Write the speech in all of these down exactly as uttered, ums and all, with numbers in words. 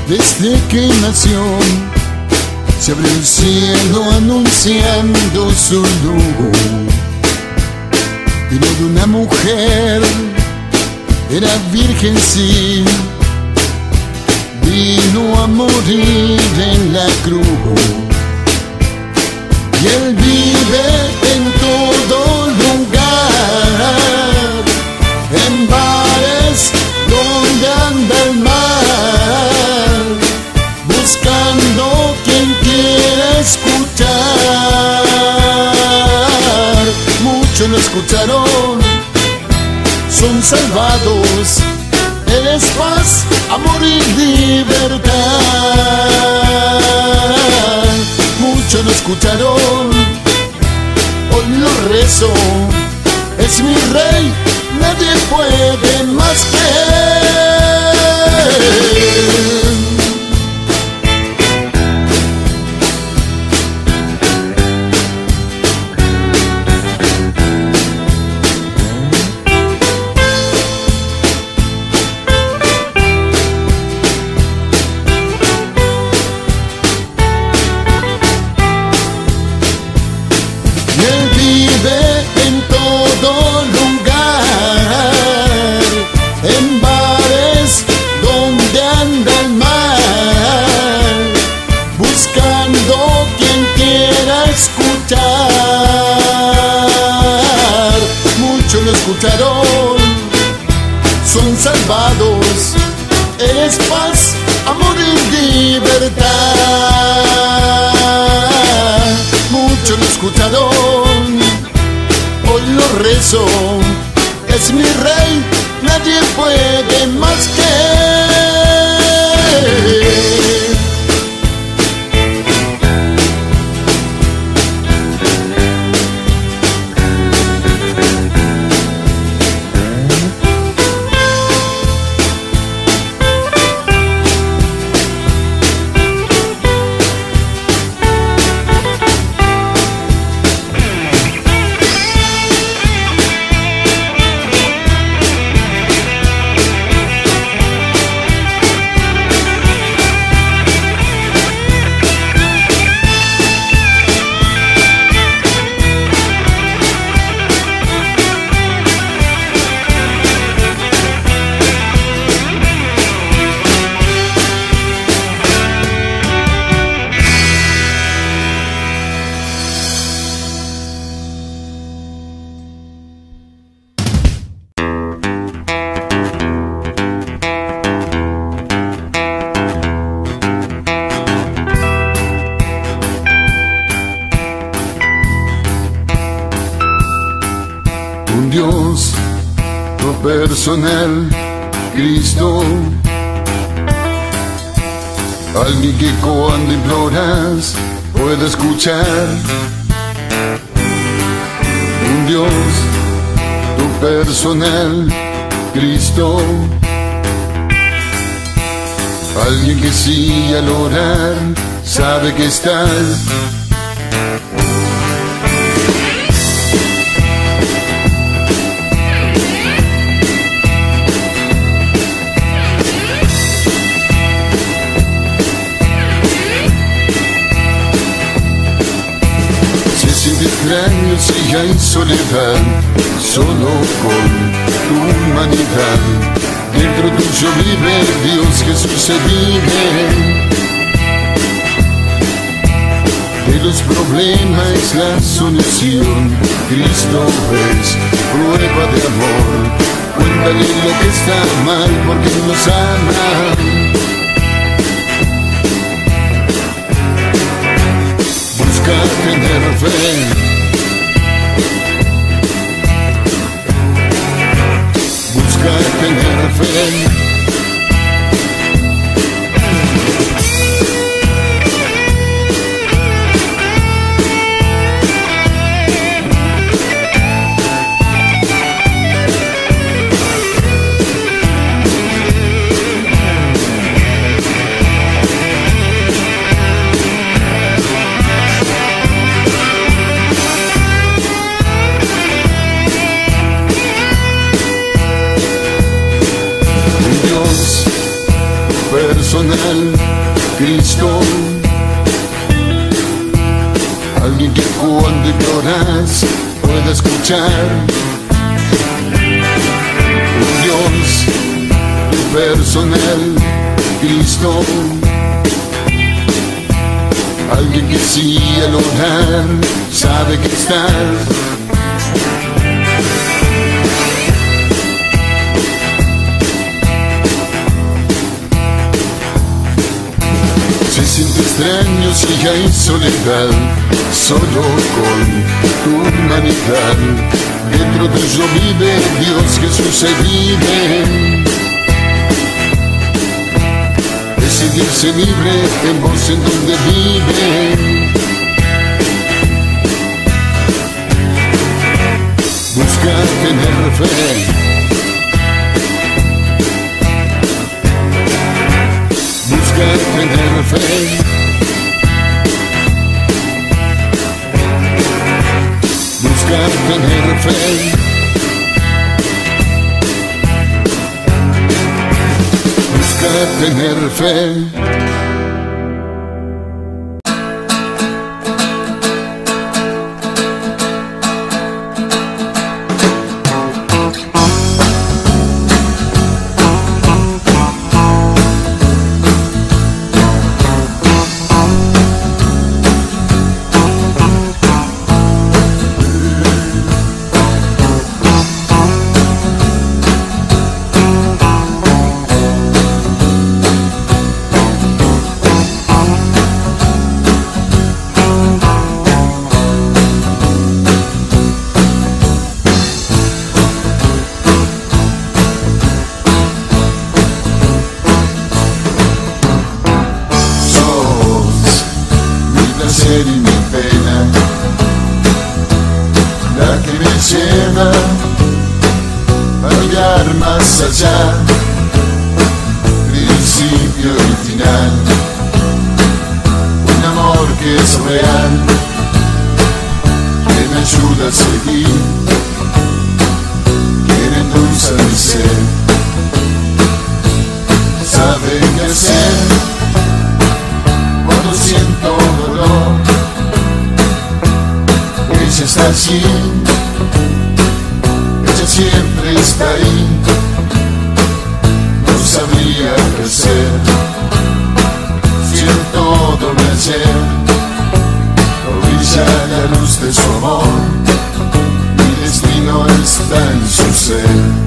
Desde que nació se abrió el cielo anunciando su luz. Vino de una mujer, era virgen sí, vino a morir en la cruz. Y Él vive en todo lugar, en bares donde anda el mar, buscando quien quiera escuchar. Muchos lo escucharon, son salvados. Él es paz, amor y libertad. Muchos lo escucharon, hoy lo rezo. Es mi rey, nadie puede más que Él. Escucharon, son salvados. Él es paz, amor y libertad. Muchos lo escucharon, hoy lo rezo. Es mi rey, nadie puede más que Él. Dios, tu personal, Cristo, alguien que cuando imploras puede escuchar. Un Dios, tu personal, Cristo, alguien que sí al orar sabe que estás. Extraño si hay soledad, solo con tu humanidad. Dentro tuyo vive Dios, Jesús se vive. De los problemas es la solución, Cristo es prueba de amor. Cuéntale lo que está mal porque nos ama. Busca tener fe, busca tener fe. personal, Cristo. Alguien que cuando lloras pueda escuchar. Un Dios personal, Cristo. Alguien que si al orar sabe que estás. Se siente extraño si hay soledad, solo con tu humanidad. Dentro tuyo vive Dios, Jesús se vive. Decidirse libre en vos en donde vive. Busca tener fe. Busca tener fe. Busca tener fe. Busca tener fe. Y mi pena, la que me lleva a mirar más allá, principio y final, un amor que es real, que me ayuda a seguir, quiere endulzar mi ser, sabe qué hacer cuando siento dolor. Ella está allí, ella siempre está ahí, no sabría qué hacer, si en todo mi ayer no brilla la luz de su amor, mi destino está en su ser.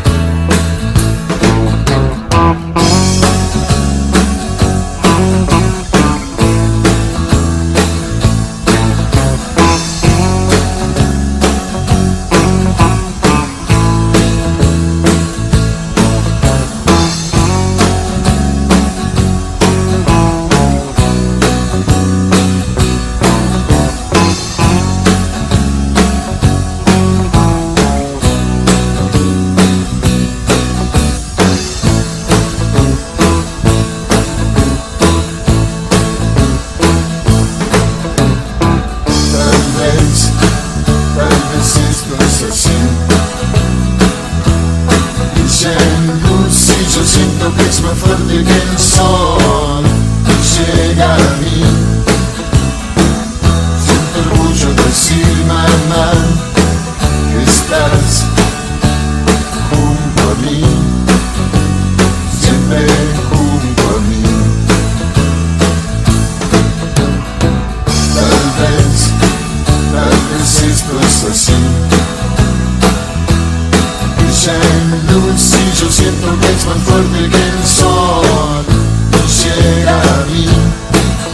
Yo siento que es más fuerte que el sol y llega a mí. Siento orgullo de decir, mamá, que estás junto a mí, siempre junto a mí. Tal vez, tal vez esto es así. Brilla en luz y yo siento que es más fuerte que el sol y llega a mí.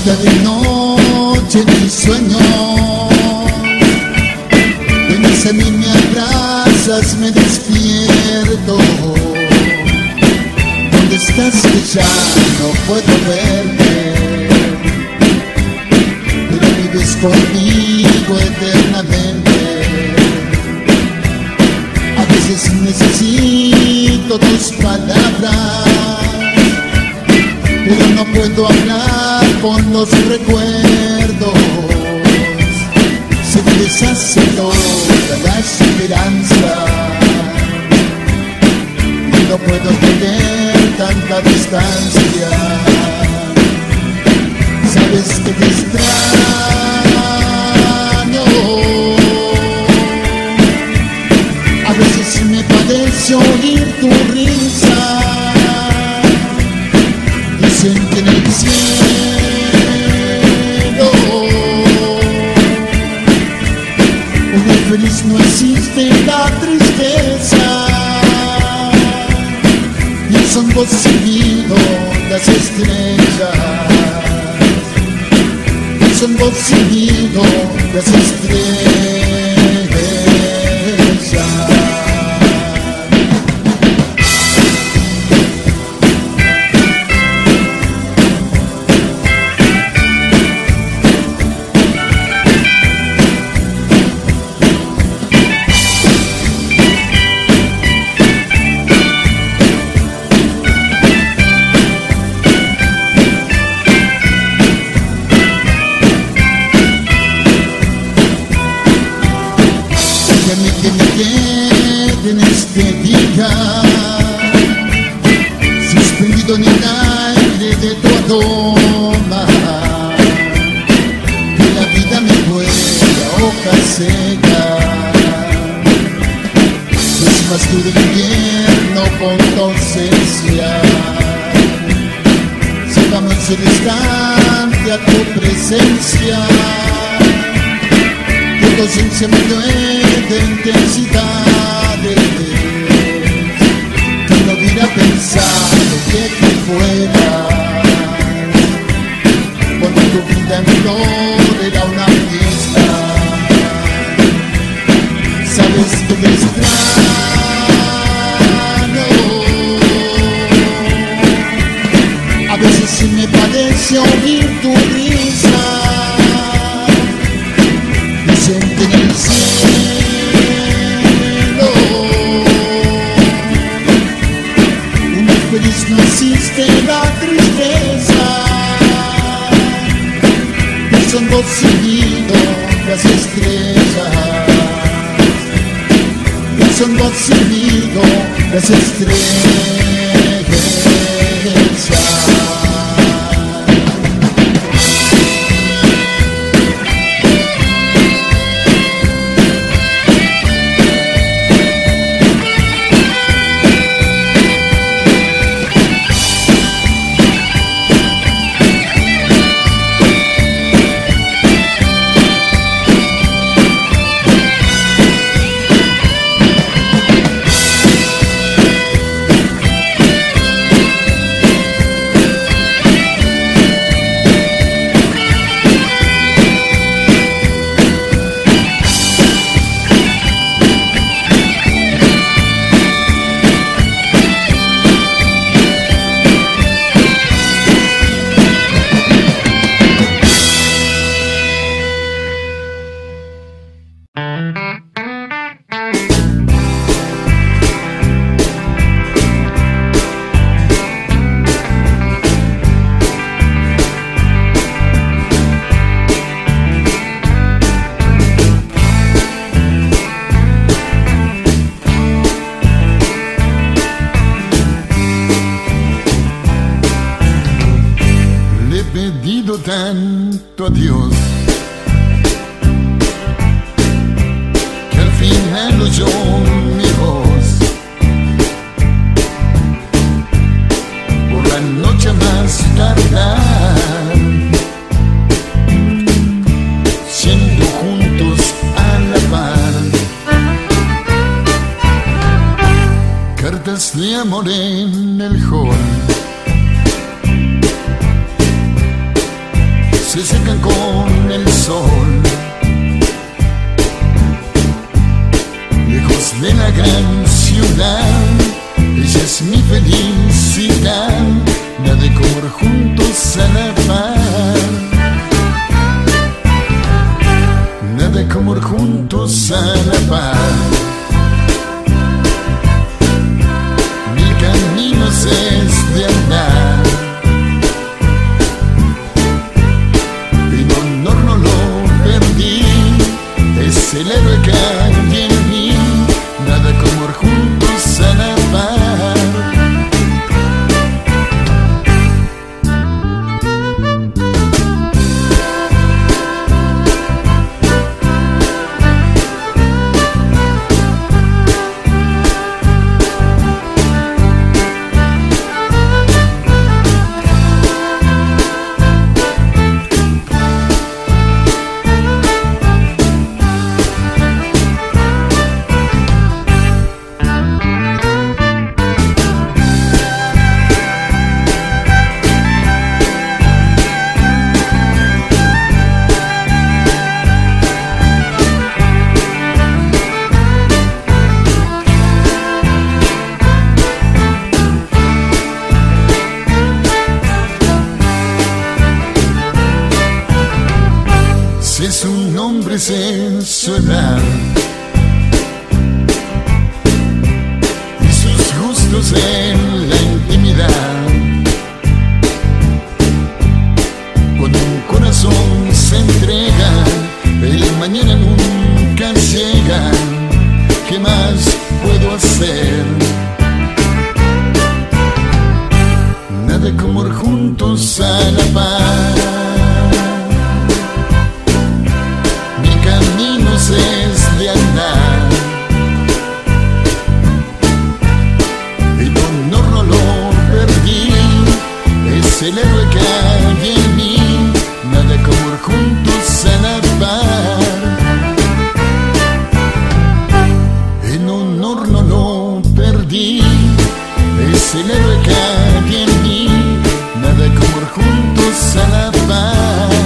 mitad de noche en mi sueño, vienes a mí, me abrazas, me despierto. ¿Dónde estás que ya no puedo verte? Pero vives conmigo eternamente. A veces necesito tus palabras, pero no puedo hablar con los recuerdos. Se me deshace toda la esperanza y no puedo tener tanta distancia. Sabes que te extraño, a veces me parece oír tu risa. Dicen que en el cielo un feliz no existe la tristeza, y son vos seguido las estrellas, y son vos seguido las estrellas. En este día, suspendido en el aire de tu aroma, que la vida me vuela hoja seca. Es más duro el invierno con tu ausencia. Llevamos el instante a tu presencia. Tu ausencia me duele de intensidades que no hubiera pensado que te fueras, cuando tu vida en flor era una fiesta. Sabes que te extraño, a veces sí me parece oír tu risa. Dicen que en el cielo un feliz no existe la tristeza, y son vos seguido las estrellas, y son vos seguido las estrellas. Tanto a Dios que al final oyó mi voz. Por la noche más tardar, siendo juntos a la par, cartas de amor en el hall. se secan con el sol. Lejos de la gran ciudad, ella es mi felicidad. Nada de comer juntos a la par, nada de comer juntos a la par. Mil caminos es de andar, en honor no lo perdí, es el héroe que hay en mí. Nada de comer juntos a la par. Es un hombre sensual y sus gustos en la intimidad. Cuando un corazón se entrega, el mañana nunca llega. ¿Qué más puedo hacer? Nada de comer juntos a la par. Es de andar, el honor no lo perdí, es el héroe que hay en mí. Nada de comer juntos a la par, el honor no lo perdí, es el héroe que hay en mí. Nada de comer juntos a la par.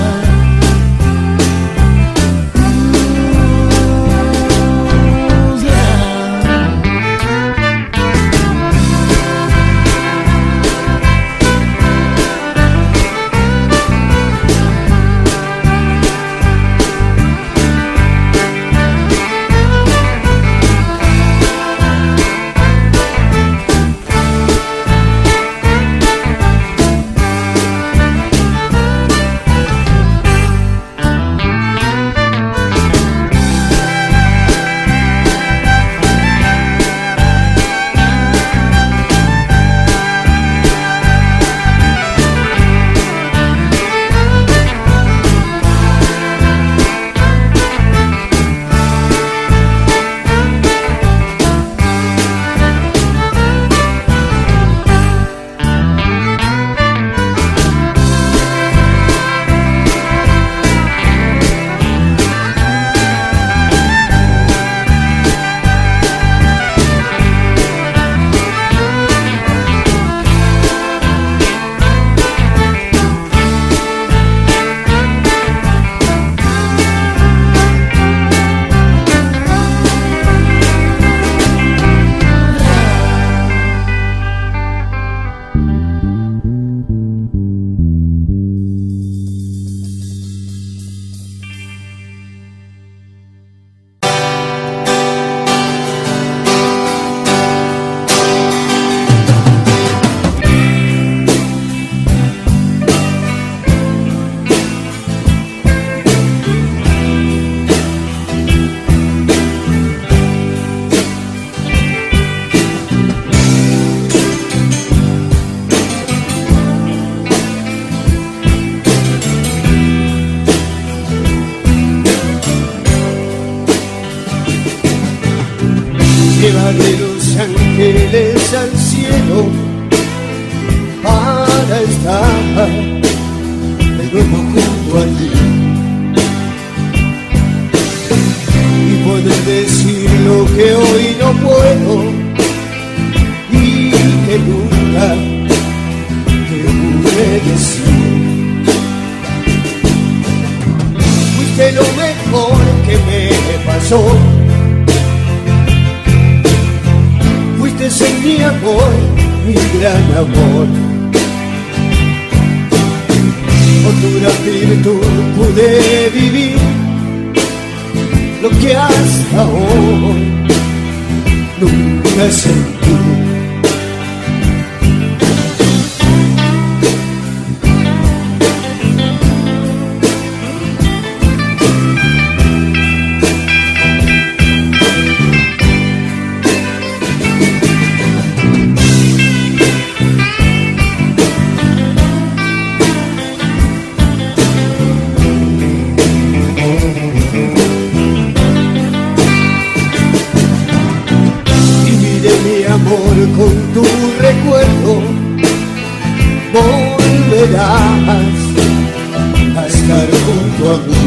Llévame los ángeles al cielo para estar de nuevo junto a ti y poder decir lo que hoy no puedo y que nunca te pude decir. corazón. Fuiste en mi amor, mi gran amor. Por tu gran virtud pude vivir lo que hasta hoy nunca sentí. Con tu recuerdo volverás a estar junto a mí.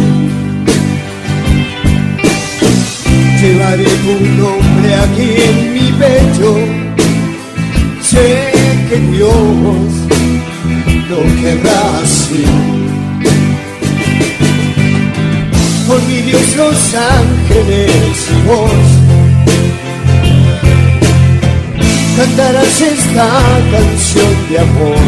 Llevaré tu nombre aquí en mi pecho. Sé que Dios lo querrá así. Por mi Dios, los ángeles y vos cantarás esta canción de amor.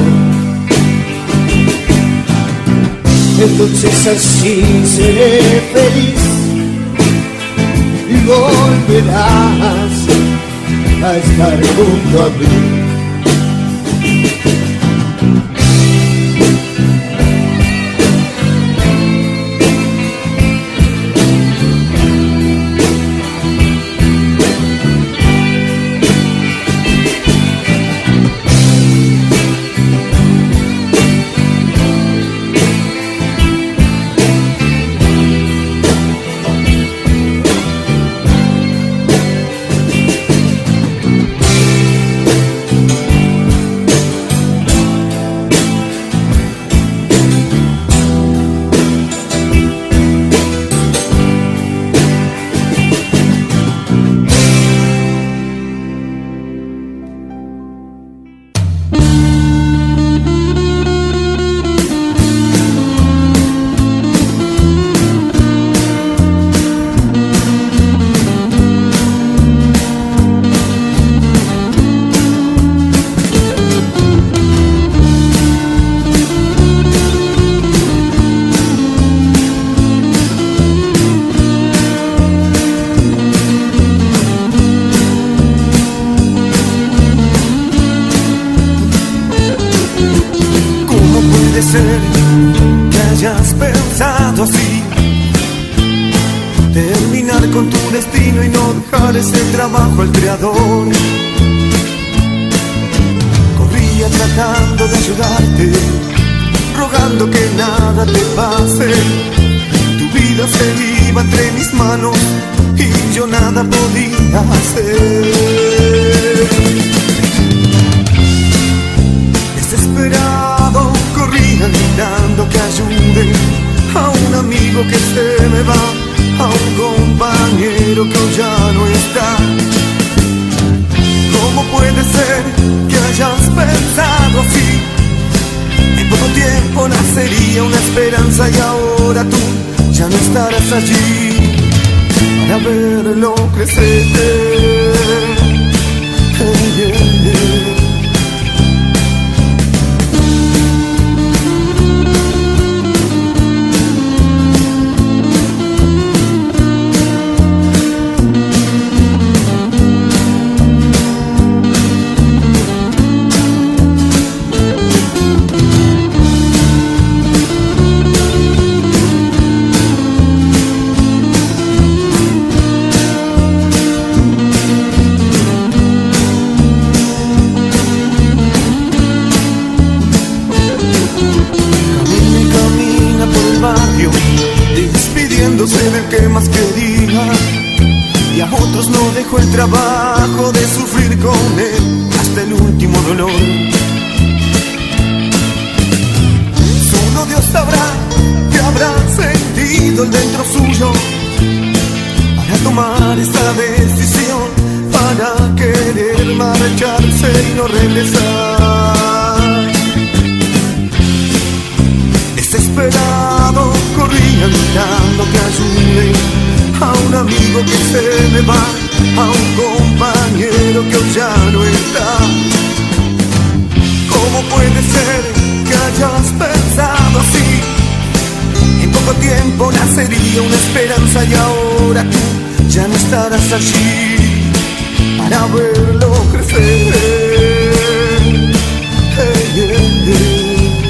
Entonces así seré feliz y volverás a estar junto a mí. Que hayas pensado así, terminar con tu destino y no dejar ese trabajo al creador. Corría tratando de ayudarte, rogando que nada te pase. Tu vida se iba entre mis manos y yo nada podía hacer. Desesperado corría gritando que ayuden a un amigo que se me va, a un compañero que hoy ya no está. ¿Cómo puede ser que hayas pensado así? En poco tiempo nacería una esperanza y ahora tú ya no estarás allí para verlo crecer. Hey, yeah, yeah. Despidiéndose del que más quería, y a otros no dejó el trabajo de sufrir con él hasta el último dolor. Solo Dios sabrá que habrá sentido el dentro suyo para tomar esta decisión, para querer marcharse y no regresar. Desesperado corría gritando que ayude a a un amigo que se me va, a un compañero que hoy ya no está. ¿Cómo puede ser que hayas pensado así? En poco tiempo nacería una esperanza y ahora tú ya no estarás allí para verlo crecer. Hey, yeah, yeah.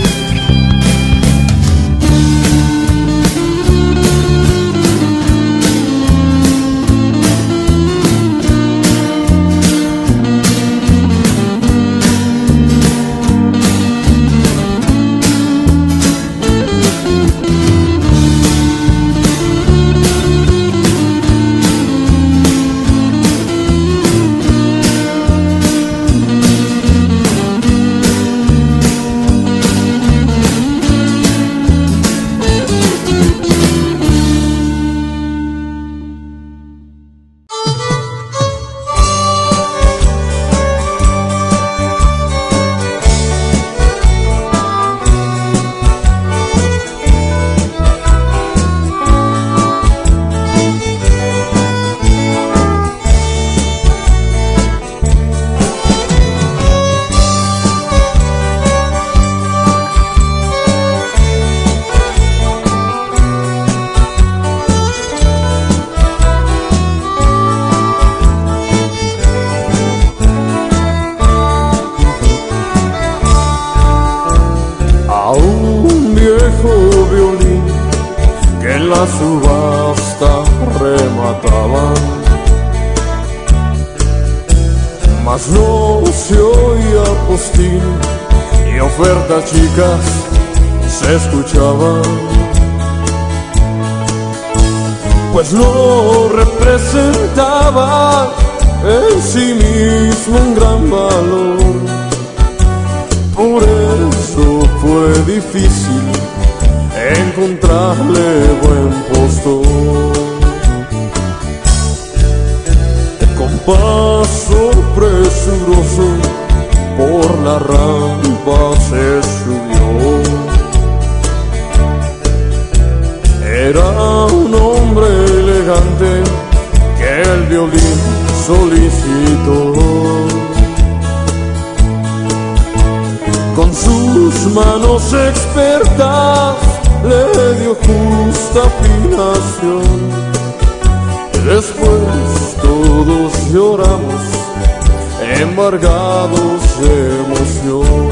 Subasta remataban, mas no se oía postín y ofertas chicas se escuchaban, pues no representaba en sí mismo un gran valor. Por eso fue difícil encontrarle buen postor. Con paso presuroso por la rampa se subió. Era un hombre elegante que el violín solicitó. Con sus manos expertas le dio justa afinación. Después todos lloramos, embargados de emoción.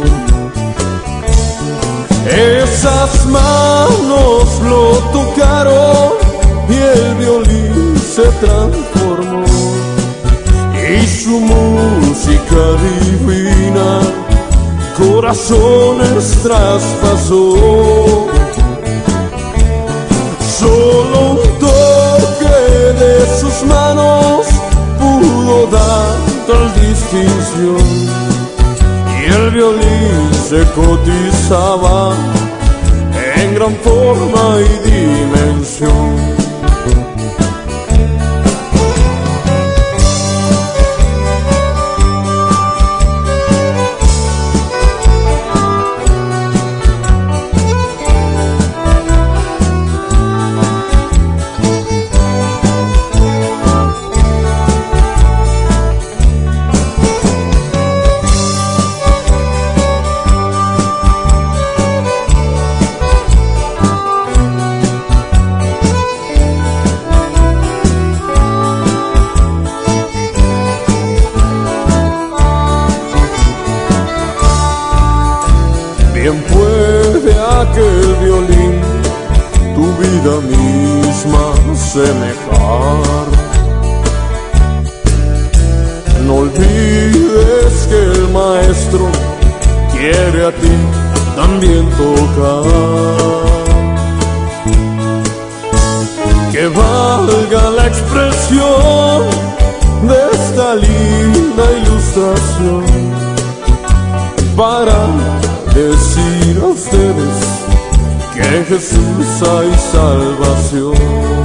Esas manos lo tocaron y el violín se transformó. Y su música divina corazones traspasó. Solo un toque de sus manos pudo dar tal distinción, y el violín se cotizaba en gran forma y dimensión. Bien puede aquel violín tu vida misma semejar. No olvides que el maestro quiere a ti también tocar. Que valga la expresión de esta linda ilustración para decir a ustedes que en Jesús hay salvación.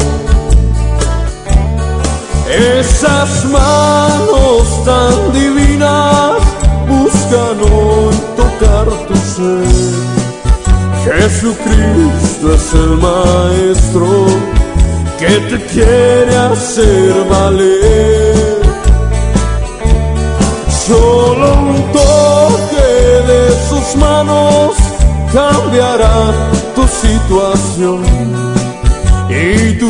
Esas manos tan divinas buscan hoy tocar tu ser. Jesucristo es el Maestro que te quiere hacer valer. Solo un toque de sus manos cambiará tu situación y tu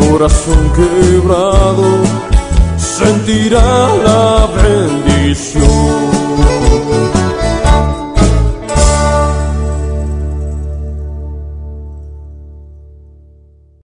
corazón quebrado sentirá la bendición.